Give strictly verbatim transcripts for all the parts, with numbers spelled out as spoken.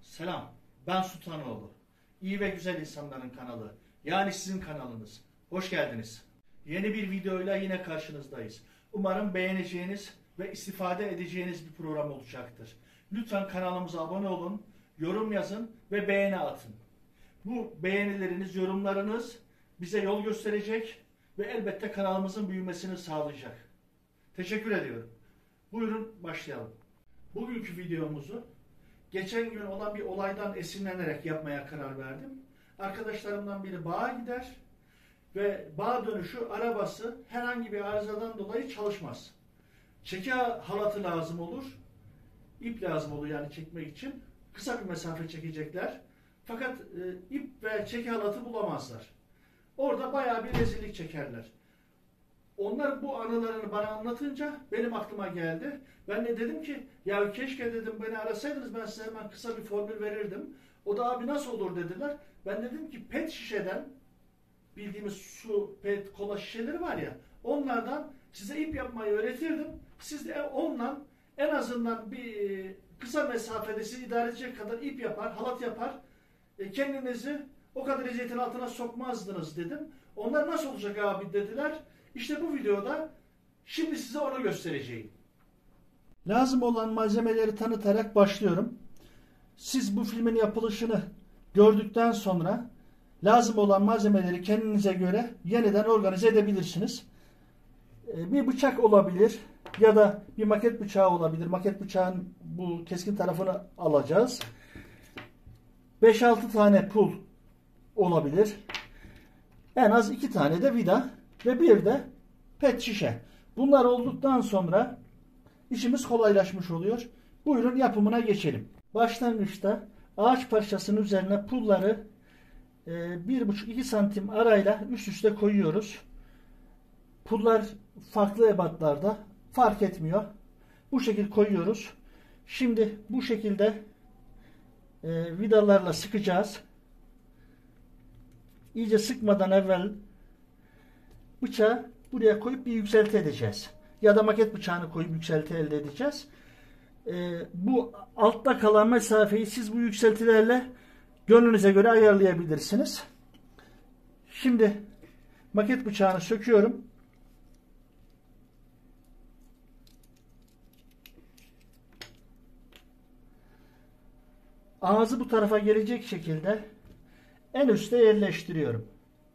Selam, ben Sultanoğlu. İyi ve Güzel İnsanların kanalı, yani sizin kanalınız. Hoş geldiniz. Yeni bir videoyla yine karşınızdayız. Umarım beğeneceğiniz ve istifade edeceğiniz bir program olacaktır. Lütfen kanalımıza abone olun, yorum yazın ve beğeni atın. Bu beğenileriniz, yorumlarınız bize yol gösterecek ve elbette kanalımızın büyümesini sağlayacak. Teşekkür ediyorum. Buyurun başlayalım. Bugünkü videomuzu geçen gün olan bir olaydan esinlenerek yapmaya karar verdim. Arkadaşlarımdan biri bağa gider ve bağ dönüşü arabası herhangi bir arızadan dolayı çalışmaz. Çeki halatı lazım olur, ip lazım olur yani çekmek için. Kısa bir mesafe çekecekler. Fakat e, ip ve çeki halatı bulamazlar. Orada bayağı bir rezillik çekerler. Onlar bu anılarını bana anlatınca benim aklıma geldi. Ben de dedim ki ya keşke dedim beni arasaydınız, ben size hemen kısa bir formül verirdim. O da abi nasıl olur dediler. Ben dedim ki pet şişeden, bildiğimiz su, pet, kola şişeleri var ya, onlardan size ip yapmayı öğretirdim. Siz de onunla en azından bir kısa mesafede sizi idare edecek kadar ip yapar, halat yapar. E, kendinizi o kadar eziyetin altına sokmazdınız dedim. Onlar nasıl olacak abi dediler. İşte bu videoda şimdi size onu göstereceğim. Lazım olan malzemeleri tanıtarak başlıyorum. Siz bu filmin yapılışını gördükten sonra lazım olan malzemeleri kendinize göre yeniden organize edebilirsiniz. Bir bıçak olabilir ya da bir maket bıçağı olabilir. Maket bıçağın bu keskin tarafını alacağız. beş altı tane pul olabilir. En az iki tane de vida ve bir de pet şişe. Bunlar olduktan sonra işimiz kolaylaşmış oluyor. Buyurun yapımına geçelim. Başlangıçta ağaç parçasının üzerine pulları bir buçuk iki santim arayla üst üste koyuyoruz. Pullar farklı ebatlarda, fark etmiyor. Bu şekilde koyuyoruz. Şimdi bu şekilde e, vidalarla sıkacağız. İyice sıkmadan evvel bıçağı buraya koyup bir yükselti edeceğiz. Ya da maket bıçağını koyup yükselti elde edeceğiz. Ee, bu altta kalan mesafeyi siz bu yükseltilerle gönlünüze göre ayarlayabilirsiniz. Şimdi maket bıçağını söküyorum. Ağzı bu tarafa gelecek şekilde en üste yerleştiriyorum.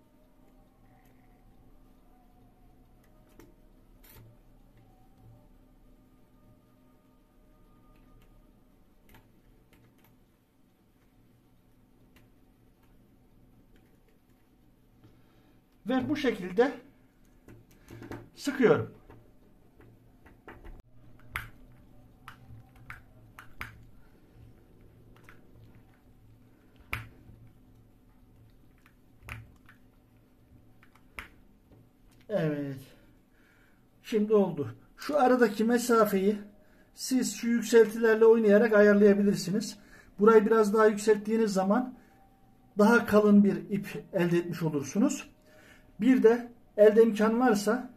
Ve bu şekilde sıkıyorum. Evet. Şimdi oldu. Şu aradaki mesafeyi siz şu yükseltilerle oynayarak ayarlayabilirsiniz. Burayı biraz daha yükselttiğiniz zaman daha kalın bir ip elde etmiş olursunuz. Bir de elde imkan varsa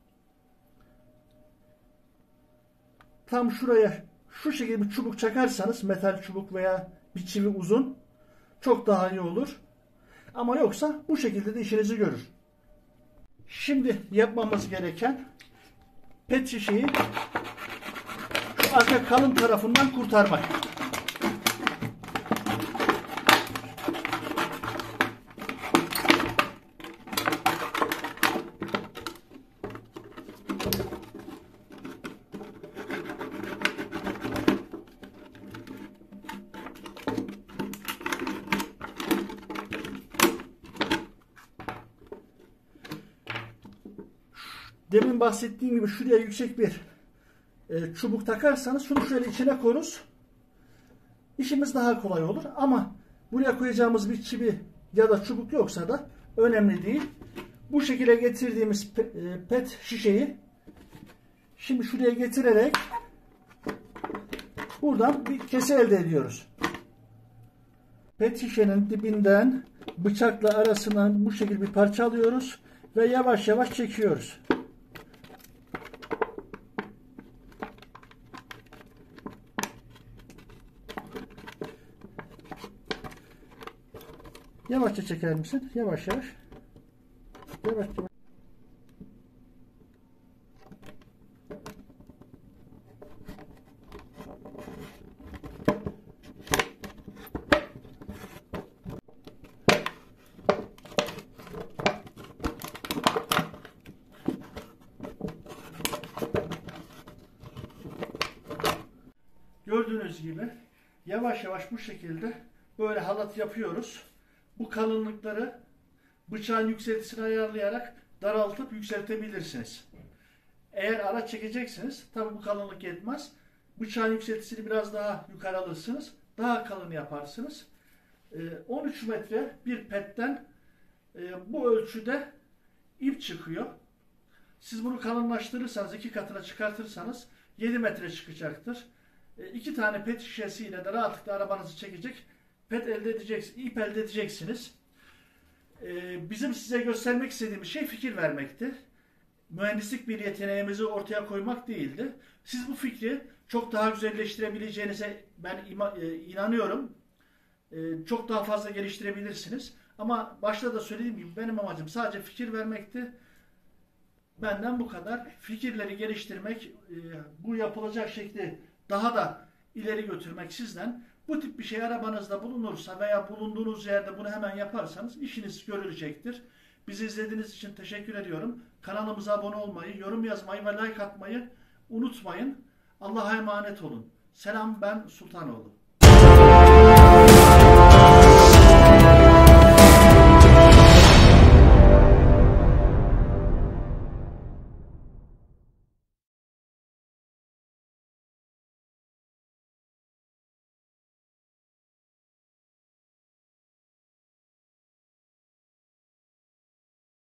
tam şuraya şu şekilde bir çubuk çakarsanız, metal çubuk veya bir çivi uzun, çok daha iyi olur. Ama yoksa bu şekilde de işinizi görür. Şimdi yapmamız gereken pet şişeyi şu arka kalın tarafından kurtarmak. Demin bahsettiğim gibi şuraya yüksek bir e, çubuk takarsanız şunu şöyle içine koyarız. İşimiz daha kolay olur. Ama buraya koyacağımız bir çivi ya da çubuk yoksa da önemli değil. Bu şekilde getirdiğimiz pe, e, pet şişeyi şimdi şuraya getirerek buradan bir kese elde ediyoruz. Pet şişenin dibinden bıçakla arasından bu şekilde bir parça alıyoruz ve yavaş yavaş çekiyoruz. Yavaşça çeker misin? Yavaş yavaş. Yavaş yavaş. Gördüğünüz gibi yavaş yavaş bu şekilde böyle halat yapıyoruz. Bu kalınlıkları bıçağın yükseltisini ayarlayarak daraltıp yükseltebilirsiniz. Eğer araç çekeceksiniz, tabi bu kalınlık yetmez. Bıçağın yükseltisini biraz daha yukarı alırsınız. Daha kalın yaparsınız. on üç metre bir petten bu ölçüde ip çıkıyor. Siz bunu kalınlaştırırsanız, iki katına çıkartırsanız yedi metre çıkacaktır. İki tane pet şişesiyle de rahatlıkla arabanızı çekecek pet elde edeceksiniz, ip elde edeceksiniz. Bizim size göstermek istediğimiz şey fikir vermekti. Mühendislik bir yeteneğimizi ortaya koymak değildi. Siz bu fikri çok daha güzelleştirebileceğinize ben inanıyorum. Çok daha fazla geliştirebilirsiniz. Ama başta da söylediğim gibi benim amacım sadece fikir vermekti. Benden bu kadar. Fikirleri geliştirmek, bu yapılacak şekli daha da ileri götürmek sizden. Bu tip bir şey arabanızda bulunursa veya bulunduğunuz yerde bunu hemen yaparsanız işiniz görülecektir. Bizi izlediğiniz için teşekkür ediyorum. Kanalımıza abone olmayı, yorum yazmayı ve like atmayı unutmayın. Allah'a emanet olun. Selam, ben Sultanoğlu.